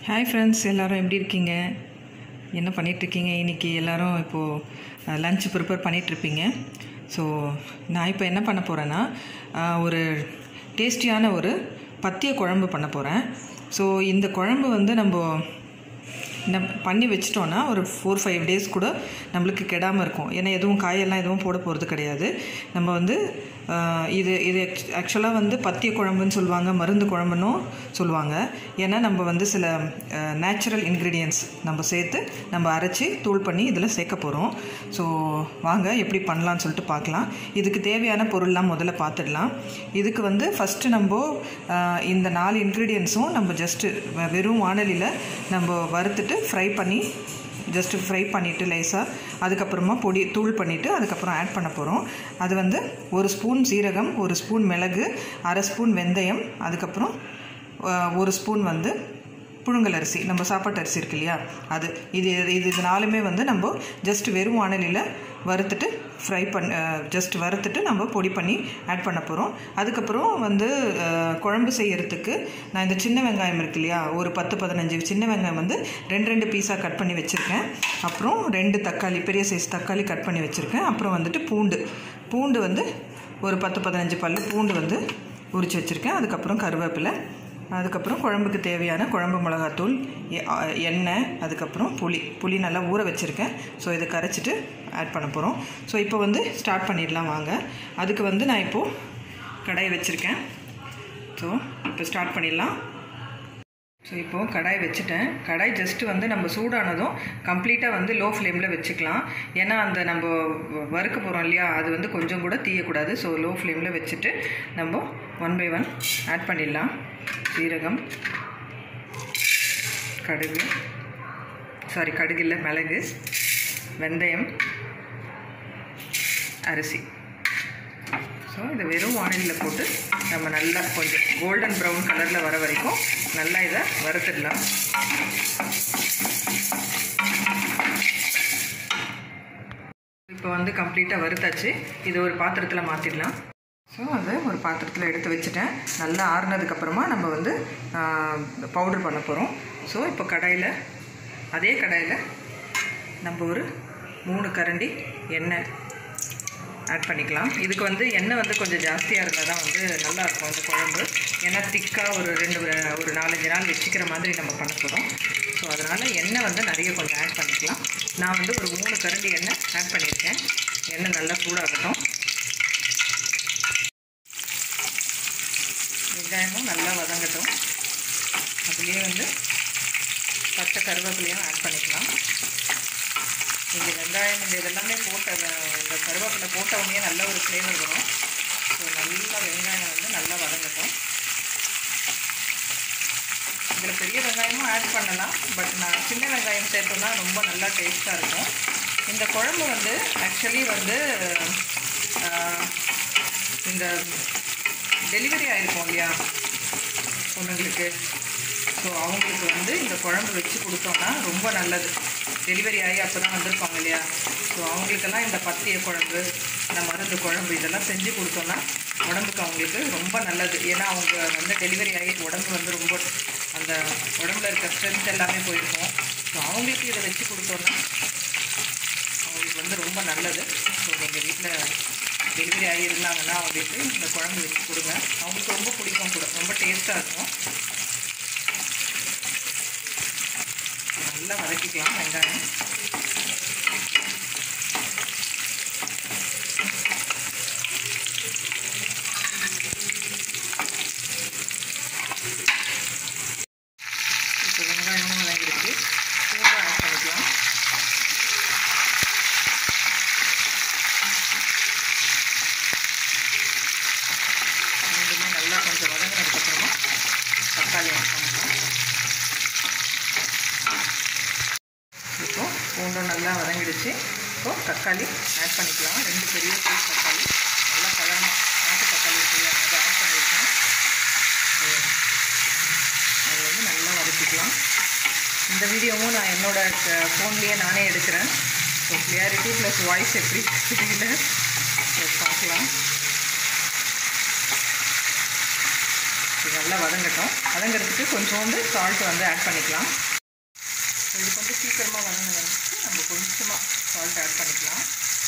Hi friends, எல்லோரும் எப்படி இருக்கீங்க? என்ன பண்ணிகிட்ருக்கீங்க? இன்றைக்கி எல்லோரும் இப்போது லன்ச் ப்ரிப்பேர் பண்ணிகிட்ருப்பீங்க. ஸோ நான் இப்போ என்ன பண்ண போகிறேன்னா, ஒரு டேஸ்டியான ஒரு பத்திய குழம்பு பண்ண போகிறேன். ஸோ இந்த குழம்பு வந்து நம்ம பண்ணி வச்சிட்டோன்னா ஒரு 4-5 டேஸ் கூட நம்மளுக்கு கெடாமல் இருக்கும். ஏன்னா எதுவும் காயெல்லாம் எதுவும் போட போகிறது கிடையாது. நம்ம வந்து இது ஆக்சுவலாக வந்து பத்திய குழம்புன்னு சொல்லுவாங்க, மருந்து குழம்புன்னும் சொல்லுவாங்க. ஏன்னா நம்ம வந்து சில நேச்சுரல் இன்க்ரீடியன்ட்ஸ் நம்ம சேர்த்து நம்ம அரைச்சி தூள் பண்ணி இதில் சேர்க்க போகிறோம். ஸோ வாங்க எப்படி பண்ணலான்னு சொல்லிட்டு பார்க்கலாம். இதுக்கு தேவையான பொருள்லாம் முதல்ல பார்த்துடலாம். இதுக்கு வந்து ஃபஸ்ட்டு நம்ம இந்த 4 இன்க்ரீடியன்ட்ஸும் நம்ம ஜஸ்ட்டு வெறும் வாணலியில் நம்ம வறுத்துட்டு ஃப்ரை பண்ணிவிட்டு லேசாக அதுக்கப்புறமா பொடி தூள் பண்ணிவிட்டு அதுக்கப்புறம் ஆட் பண்ண போகிறோம். அது வந்து 1 ஸ்பூன் சீரகம், 1 ஸ்பூன் மிளகு, 1/2 ஸ்பூன் வெந்தயம், அதுக்கப்புறம் 1 ஸ்பூன் வந்து புழுங்கல் அரிசி, நம்ம சாப்பாட்டு அரிசி இருக்கு இல்லையா, அது இது நாலுமே வந்து நம்ம ஜஸ்ட் வெறும் வாணலியில் வறுத்துட்டு வறுத்துட்டு நம்ம பொடி பண்ணி ஆட் பண்ண போகிறோம். அதுக்கப்புறம் வந்து குழம்பு செய்கிறதுக்கு நான் இந்த சின்ன வெங்காயம் இருக்கு இல்லையா, ஒரு 10-15 சின்ன வெங்காயம் வந்து 2 பீஸாக கட் பண்ணி வச்சுருக்கேன். அப்புறம் 2 தக்காளி, பெரிய சைஸ் தக்காளி கட் பண்ணி வச்சுருக்கேன். அப்புறம் வந்துட்டு பூண்டு வந்து ஒரு 10-15 பல்லு பூண்டு வந்து உரித்து வச்சுருக்கேன். அதுக்கப்புறம் கருவேப்பிலை, அதுக்கப்புறம் குழம்புக்கு தேவையான குழம்பு மிளகாத்தூள், எண்ணெய், அதுக்கப்புறம் புளி நல்லா ஊற வச்சுருக்கேன். ஸோ இதை கரைச்சிட்டு ஆட் பண்ண போகிறோம். ஸோ இப்போ வந்து ஸ்டார்ட் பண்ணிடலாம் வாங்க. அதுக்கு வந்து நான் இப்போது கடாய் வச்சுருக்கேன். ஸோ இப்போ ஸ்டார்ட் பண்ணிடலாம். ஸோ இப்போது கடாய் வச்சுட்டேன். கடாய் ஜஸ்ட்டு வந்து நம்ம சூடானதும் கம்ப்ளீட்டாக வந்து லோ ஃப்ளேமில் வச்சுக்கலாம். ஏன்னா அந்த நம்ம வறுக்க போகிறோம் இல்லையா, அது வந்து கொஞ்சம் கூட தீயக்கூடாது. ஸோ லோ ஃப்ளேமில் வச்சுட்டு நம்ம 1 by 1 ஆட் பண்ணிடலாம். சீரகம், கடுகு இல்லை, மிளகு, வெந்தயம், அரிசி. ஸோ இதை வெறும் வாணலியில் போட்டு நம்ம நல்லா கொஞ்சம் கோல்டன் ப்ரௌன் கலரில் வர வரைக்கும் நல்லா இதை வறுத்துடலாம். இப்போ வந்து கம்ப்ளீட்டாக வறுத்தாச்சு. இது ஒரு பாத்திரத்தில் மாற்றிடலாம். ஸோ அதை ஒரு பாத்திரத்தில் எடுத்து வச்சுட்டேன். நல்லா ஆறுனதுக்கப்புறமா நம்ம வந்து பவுடர் பண்ண போகிறோம். ஸோ இப்போ அதே கடாயில் நம்ம ஒரு 3 கரண்டி எண்ணெய் ஆட் பண்ணிக்கலாம். இதுக்கு வந்து எண்ணெய் வந்து கொஞ்சம் ஜாஸ்தியாக இருந்தால் தான் வந்து நல்லாயிருக்கும் அந்த குழம்பு. ஏன்னா திக்காக ஒரு 4-5 நாள் வச்சுக்கிற மாதிரி நம்ம பண்ண போகிறோம். ஸோ அதனால் எண்ணெய் வந்து நிறைய கொஞ்சம் ஆட் பண்ணிக்கலாம். நான் வந்து ஒரு 3 கரண்டி எண்ணெய் ஆட் பண்ணியிருக்கேன். எண்ணெய் நல்லா சூடாகட்டும். வெங்காயமும் நல்லா வதங்கட்டும். அதுலேயே வந்து பச்சை கருவேப்பிலையும் ஆட் பண்ணிக்கலாம். இந்த வெங்காயம் இதெல்லாமே இந்த கருவேப்பிலை போட்டவுடனே நல்ல ஒரு ஃப்ளேவர் வரும். ஸோ நல்லா வெங்காயம் வந்து நல்லா வதங்கட்டும். இதில் பெரிய வெங்காயமும் ஆட் பண்ணலாம், பட் நான் சின்ன வெங்காயம் சேர்த்தோன்னா ரொம்ப நல்லா டேஸ்ட்டாக இருக்கும். இந்த குழம்பு வந்து ஆக்சுவலி வந்து இந்த டெலிவரி ஆகிருக்கும் இல்லையா பொண்ணுங்களுக்கு, ஸோ அவங்களுக்கு வந்து இந்த குழம்பு வச்சு கொடுத்தோன்னா ரொம்ப நல்லது. டெலிவரி ஆகி அப்போ தான் வந்திருப்பாங்க இல்லையா, ஸோ அவங்களுக்கெல்லாம் இந்த பத்திய குழம்பு, இந்த மருந்து குழம்பு இதெல்லாம் செஞ்சு கொடுத்தோன்னா உடம்புக்கு அவங்களுக்கு ரொம்ப நல்லது. ஏன்னா அவங்க வந்து டெலிவரி ஆகி உடம்பு வந்து ரொம்ப அந்த உடம்புல இருக்க ஸ்ட்ரென்த் எல்லாமே போயிருக்கும். ஸோ அவங்களுக்கு இதை வச்சு கொடுத்தோன்னா அவங்களுக்கு வந்து ரொம்ப நல்லது. ஸோ எங்கள் வீட்டில் டெலிவரி ஆகியிருந்தாங்கன்னா அவங்களுக்கு இந்த குழம்பு வச்சு கொடுங்க. அவங்களுக்கு ரொம்ப பிடிக்கும் கூட, ரொம்ப டேஸ்ட்டாக இருக்கும். நல்லா வதக்கிக்கலாம் வெங்காயம். இப்போ வெங்காயமும் வதங்கிடுச்சு. பூண்டு ஆட் பண்ணிக்கலாம். நல்லா கொஞ்சம் வதங்கினதுக்கப்புறமா தக்காளி ஆட் பண்ணலாம். இப்போது பூண்டும் நல்லா வதங்கிடுச்சு. இப்போது தக்காளி ஆட் பண்ணிக்கலாம். 2 பெரிய சைஸ் தக்காளி, நல்லா பழமாக நாட்டு தக்காளி வச்சுக்கலாம், அதை ஆட் பண்ணியிருக்கேன். அது வந்து நல்லா வதக்கிக்கலாம். இந்த வீடியோவும் நான் என்னோடய ஃபோன்லேயே நானே எடுக்கிறேன். ஸோ கிளியாரிட்டி ப்ளஸ் வாய்ஸ் எப்படி தெரியல, பார்க்கலாம். இது நல்லா வதங்கட்டும். வதங்கிறதுக்கு கொஞ்சோண்டு சால்ட் வந்து ஆட் பண்ணிக்கலாம். ஸோ இது கொஞ்சம் சீக்கிரமாக வதங்கினதுக்கு நம்ம கொஞ்சமாக சால்ட் ஆட் பண்ணிக்கலாம்.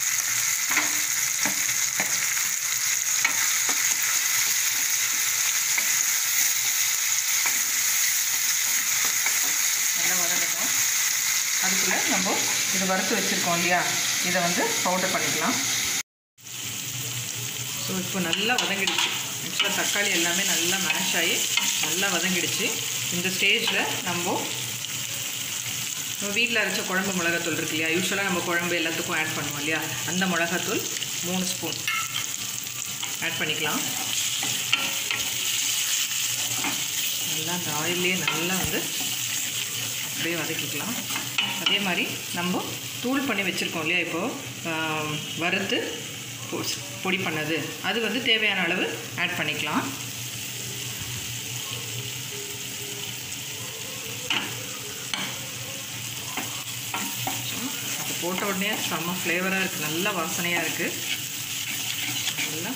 நல்லா வதங்கட்டும். அதுக்குள்ளே நம்ம இது வறுத்து வச்சுருக்கோம் இல்லையா, இதை வந்து பவுடர் பண்ணிக்கலாம். ஸோ இப்போ நல்லா வதங்கிடுச்சு. ஆக்சுவலாக தக்காளி எல்லாமே நல்லா மேஷ் ஆகி நல்லா வதங்கிடுச்சு. இந்த ஸ்டேஜில் நம்ம வீட்டில் அரைச்ச குழம்பு மிளகாத்தூள் இருக்கு இல்லையா, யூஸ்வலாக நம்ம குழம்பு எல்லாத்துக்கும் ஆட் பண்ணுவோம் இல்லையா, அந்த மிளகாத்தூள் 3 ஸ்பூன் ஆட் பண்ணிக்கலாம். நல்லா அந்த ஆயிலே நல்லா வந்து அப்படியே வதக்கிக்கலாம். அதே மாதிரி நம்ம தூள் பண்ணி வச்சுருக்கோம் இல்லையா, இப்போது வறுத்து பொடி பண்ணது, அது வந்து தேவையான அளவு ஆட் பண்ணிக்கலாம். அது போட்ட உடனே செம்ம ஃப்ளேவராக இருக்குது, நல்ல வாசனையாக இருக்குது. நல்லா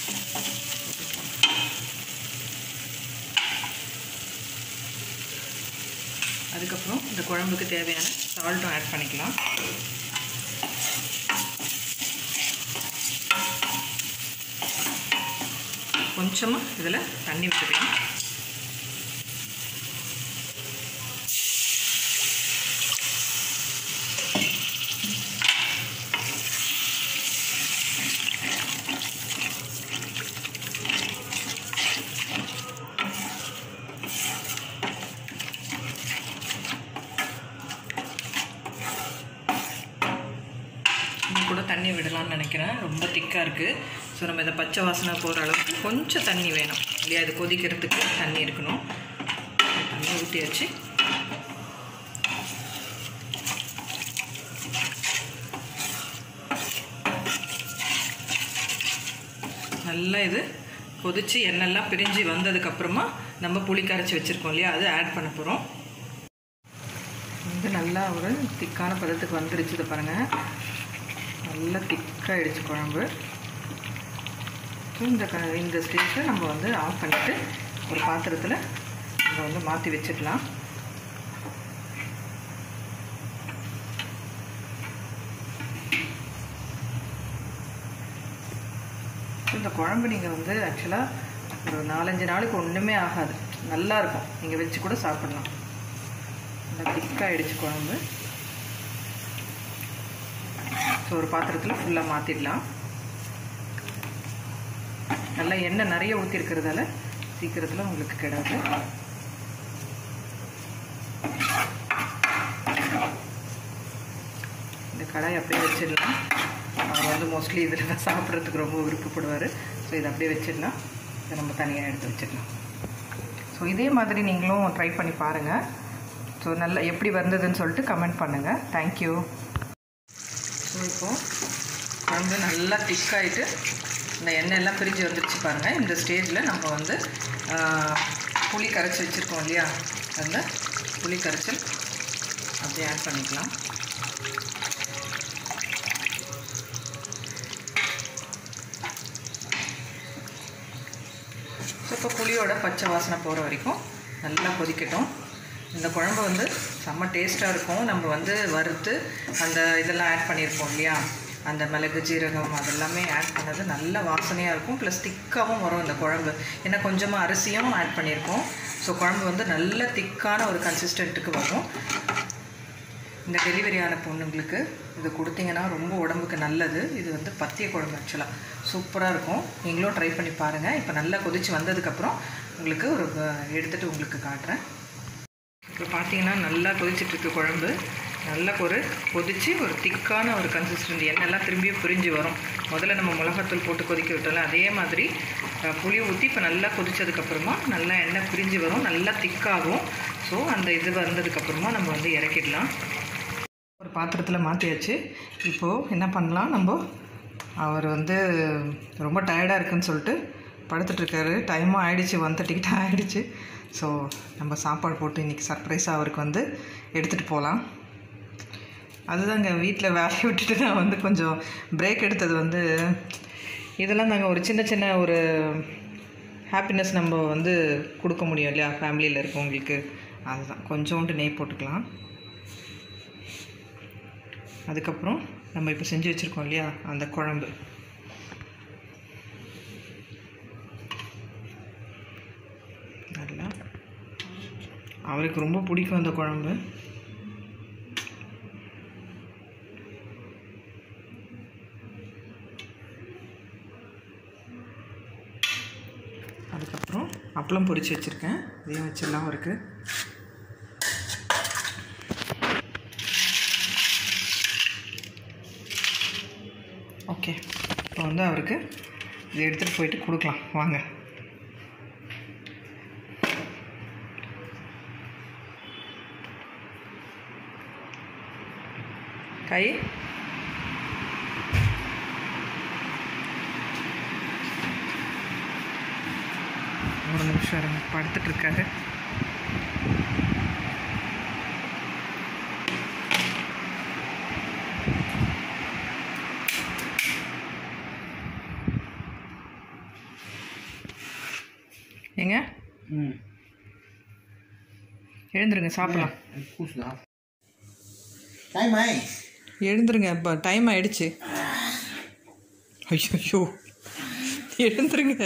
அதுக்கப்புறம் இந்த குழம்புக்கு தேவையான சால்ட்டும் ஆட் பண்ணிக்கலாம். கொஞ்சமாக இதில் தண்ணி விட்டுக்கலாம். கூட தண்ணி விடலாம்னு நினைக்கிறேன், ரொம்ப திக்காக இருக்குது. ஸோ நம்ம இதை பச்சை வாசனை போகிற அளவுக்கு கொஞ்சம் தண்ணி வேணும் இல்லையா, இது கொதிக்கிறதுக்கு தண்ணி இருக்கணும். தண்ணி ஊற்றியாச்சு. நல்லா இது கொதித்து எண்ணெய்லாம் பிரிஞ்சு வந்ததுக்கப்புறமா நம்ம புளி கரைச்சி வச்சுருக்கோம் இல்லையா, அது ஆட் பண்ண போகிறோம். வந்து நல்லா ஒரு திக்கான பதத்துக்கு வந்துருச்சு. இதை பாருங்கள், நல்லா திக்காகிடுச்சு குழம்பு. ஸோ இந்த ஸ்டேஜில் நம்ம வந்து ஆஃப் பண்ணிவிட்டு ஒரு பாத்திரத்தில் நம்ம வந்து மாற்றி வச்சுக்கலாம். இந்த குழம்பு நீங்கள் வந்து ஆக்சுவலாக ஒரு 4-5 நாளுக்கு ஒன்றுமே ஆகாது, நல்லாயிருக்கும். நீங்கள் வச்சு கூட சாப்பிட்லாம். நல்லா திக்காகிடுச்சு குழம்பு. ஸோ ஒரு பாத்திரத்தில் ஃபுல்லாக மாற்றிடலாம். நல்லா எண்ணெய் நிறைய ஊற்றிருக்கிறதால சீக்கிரத்தில் உங்களுக்கு கிடாது. இந்த கடாய் அப்படியே வச்சிடலாம். அவர் வந்து மோஸ்ட்லி இதில் தான் சாப்பிட்றதுக்கு ரொம்ப விருப்பப்படுவார். ஸோ இதை அப்படியே வச்சிடலாம். இதை நம்ம தனியாக எடுத்து வச்சிடலாம். ஸோ இதே மாதிரி நீங்களும் ட்ரை பண்ணி பாருங்கள். ஸோ நல்லா எப்படி வந்ததுன்னு சொல்லிட்டு கமெண்ட் பண்ணுங்கள். தேங்க்யூ. ஸோ இப்போது குழம்பு நல்லா திக்காகிட்டு இந்த எண்ணெய் எல்லாம் பிரிஞ்சு வந்துடுச்சு பாருங்கள். இந்த ஸ்டேஜில் நம்ம வந்து புளி கரைச்சி வச்சுருக்கோம் இல்லையா, அந்த புளி கரைச்சல் அப்படியே ஆட் பண்ணிக்கலாம். ஸோ இப்போ புளியோட பச்சை வாசனை போகிற வரைக்கும் நல்லா கொதிக்கட்டும். இந்த குழம்பு வந்து செம்ம டேஸ்ட்டாக இருக்கும். நம்ம வந்து வறுத்து அந்த இதெல்லாம் ஆட் பண்ணியிருப்போம் இல்லையா, அந்த மிளகு ஜீரகம் அதெல்லாமே ஆட் பண்ணது நல்ல வாசனையாக இருக்கும். ப்ளஸ் திக்காகவும் வரும் இந்த குழம்பு. ஏன்னா கொஞ்சமாக அரிசியும் ஆட் பண்ணியிருக்கோம். ஸோ குழம்பு வந்து நல்ல திக்கான ஒரு கன்சிஸ்டன்ட்டுக்கு வரும். இந்த டெலிவரி ஆன பொண்ணுங்களுக்கு இது கொடுத்தீங்கன்னா ரொம்ப உடம்புக்கு நல்லது. இது வந்து பத்திய குழம்பு ஆக்சுவலாக சூப்பராக இருக்கும். நீங்களும் ட்ரை பண்ணி பாருங்கள். இப்போ நல்லா கொதித்து வந்ததுக்கப்புறம் உங்களுக்கு ஒரு எடுத்துகிட்டு உங்களுக்கு காட்டுறேன். இப்போ பார்த்தீங்கன்னா நல்லா கொதிச்சிட்ருக்கு குழம்பு. நல்லா கொதித்து ஒரு திக்கான ஒரு கன்சிஸ்டன்ட், எண்ணெய்லாம் திரும்பியும் பிரிஞ்சு வரும். முதல்ல நம்ம மிளகாத்தூள் போட்டு கொதிக்க விட்டோம்ல, அதே மாதிரி புளி ஊற்றி இப்போ நல்லா கொதித்ததுக்கப்புறமா நல்லா எண்ணெய் பிரிஞ்சு வரும், நல்லா திக்காகும். ஸோ அந்த இது வந்ததுக்கப்புறமா நம்ம வந்து இறக்கிடலாம். ஒரு பாத்திரத்தில் மாற்றியாச்சு. இப்போது என்ன பண்ணலாம், நம்ம அவர் வந்து ரொம்ப டயர்டாக இருக்குன்னு சொல்லிட்டு படுத்துட்ருக்காரு. டைமும் ஆகிடுச்சு, 1:30 ஆகிடுச்சு. ஸோ நம்ம சாப்பாடு போட்டு இன்றைக்கி சர்ப்ரைஸாக அவருக்கு வந்து எடுத்துகிட்டு போகலாம். அதுதாங்க, வீட்டில் வேலையை விட்டுட்டு நான் வந்து கொஞ்சம் பிரேக் எடுத்தது வந்து இதெல்லாம் தாங்க. ஒரு சின்ன சின்ன ஒரு ஹாப்பினஸ் நம்ம வந்து கொடுக்க முடியும் இல்லையா ஃபேமிலியில் இருக்கவங்களுக்கு. அதுதான் கொஞ்சோண்டு நெய் போட்டுக்கலாம். அதுக்கப்புறம் நம்ம இப்போ செஞ்சு வச்சுருக்கோம் இல்லையா அந்த குழம்பு, நல்லா அவருக்கு ரொம்ப பிடிக்கும் அந்த குழம்பு. அதுக்கப்புறம் அப்பளம் பொரிச்சு வச்சுருக்கேன், இதையும் வச்சிடலாம் அவருக்கு. ஓகே, இப்போ வந்து அவருக்கு இதை எடுத்துகிட்டு போயிட்டு கொடுக்கலாம் வாங்க. கை ஒரு நிமிஷம் இருங்க, படுத்துட்டு இருக்காரு. ஏங்க எழுந்துருங்க, சாப்பிடலாம். எழுந்துருங்க, இப்போ டைம் ஆயிடுச்சு. ஐயோ எழுந்துருங்க.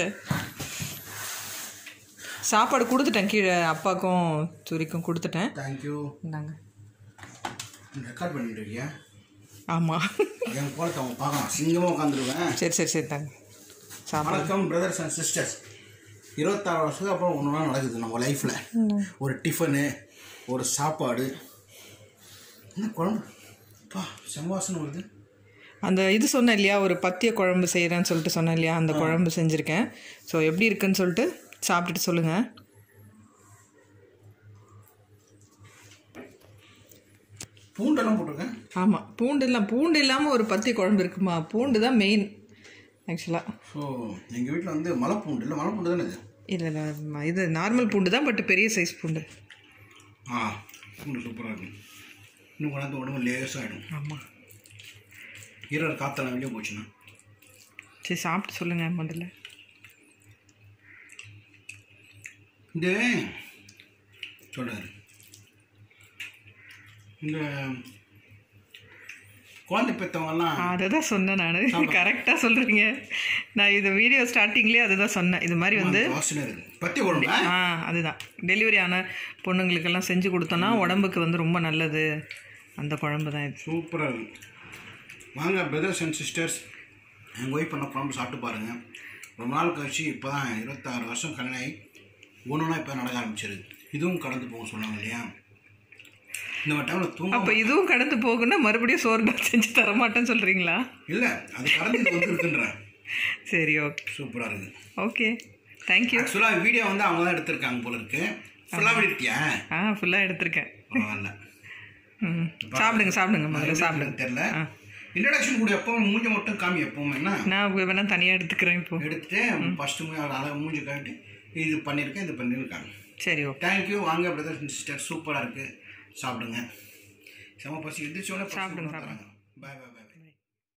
சாப்பாடு கொடுத்துட்டேன், கீழே அப்பாவுக்கும் துரிக்கும் கொடுத்துட்டேன். தேங்க்யூ. இந்தாங்க. ரெக்கார்ட் பண்ணிட்டு இருக்கியா? ஆமாம், என் போல அவங்க பார்க்கலாம், சிங்கமாக உட்காந்துருவேன். சரி சரி சரி தாங்க. சாப்பாடு. வணக்கம் பிரதர்ஸ் அண்ட் சிஸ்டர்ஸ். 26 வருஷத்துக்கு அப்புறம் ஒன்று நடக்குது நம்ம லைஃப்பில். ஒரு டிஃபனு, ஒரு சாப்பாடு, என்ன குழம்பு, பா செம்வாசனை வருது. அந்த இது சொன்னேன் இல்லையா, ஒரு பத்திய குழம்பு செய்கிறேன்னு சொல்லிட்டு சொன்னேன் இல்லையா, அந்த குழம்பு செஞ்சுருக்கேன். ஸோ எப்படி இருக்குன்னு சொல்லிட்டு சாப்பிட்டுட்டு சொல்லுங்கள். பூண்டெல்லாம் போட்டிருக்கேன். ஆமாம், பூண்டு இல்லாமல் ஒரு பத்திய குழம்பு இருக்குமா? பூண்டு தான் மெயின் ஆக்சுவலாக. ஸோ எங்கள் வீட்டில் வந்து மலை பூண்டு இல்லை, மலை பூண்டு தானே இது? இல்லை இது நார்மல் பூண்டு தான், பட் பெரிய சைஸ் பூண்டு. பூண்டு சூப்பராக இருக்கும். இன்னும் கொண்டாந்து உடம்பு லேசாகிடும். ஆமாம், ஈரர் காற்றெல்லாம் வெளியே போச்சுன்னா. சரி சாப்பிட்டு சொல்லுங்கள் முதல்ல. இந்த சொல்கிறாரு, இந்த குழந்தை பெற்றவங்கலாம் அதை தான் சொன்னேன் நான். கரெக்டாக சொல்கிறீங்க. நான் இது வீடியோ ஸ்டார்டிங்லேயே அதை தான் சொன்னேன். இது மாதிரி வந்து பத்தி குழம்பு, அதுதான் டெலிவரி ஆன பொண்ணுங்களுக்கெல்லாம் செஞ்சு கொடுத்தோன்னா உடம்புக்கு வந்து ரொம்ப நல்லது. அந்த குழம்பு தான் இது. சூப்பராக இருக்கும். வாங்க பிரதர்ஸ் அண்ட் சிஸ்டர்ஸ், எங்கள் ஒய்ஃப் பண்ண குழம்பு சாப்பிட்டு பாருங்கள். ரொம்ப நாள் கழிச்சு இப்போ தான் 26 வருஷம் கல்யாணம் ஆகி ஒன்றுனா இப்போ நடக்க ஆரம்பிச்சிருக்கு. இதுவும் கடந்து போக சொன்னாங்க இல்லையா, இந்த டைமில் தூங்க. அப்போ இதுவும் கடந்து போகுன்னா மறுபடியும் சோறு செஞ்சு தரமாட்டேன்னு சொல்கிறீங்களா? இல்லை, அது கடந்து வந்துருக்குன்றேன். சரி, ஓகே, சூப்பராக இருக்குது. Okay, thank you. ஆக்சுவலாக வீடியோ வந்து அவங்க தான் எடுத்திருக்காங்க போல இருக்கு. ஃபுல்லாக எடுத்தியா? ஃபுல்லாக எடுத்திருக்கேன். பரவாயில்ல. சாப்பிடுங்க சாப்பிடுங்க, முதல்ல சாப்பிடுங்க. தெரியல, இன்ட்ரடக்ஷன் கூட எப்போ மூஞ்ச மட்டும் காமி எப்போவுமே என்ன நான் வேணா தனியாக எடுத்துக்கிறேன். இப்போ எடுத்துட்டு ஃபஸ்ட்டு அழகாக மூஞ்சி காமிட்டு இது பண்ணியிருக்கேன், இது பண்ணியிருக்காங்க. சரி, ஓகே, தேங்க்யூ. வாங்க பிரதர்ஸ் அண்ட் சிஸ்டர், சூப்பராக இருக்குது, சாப்பிடுங்க. செம பசி எந்திரிச்சோடனே சாப்பிடுங்க. பாய் பாய்.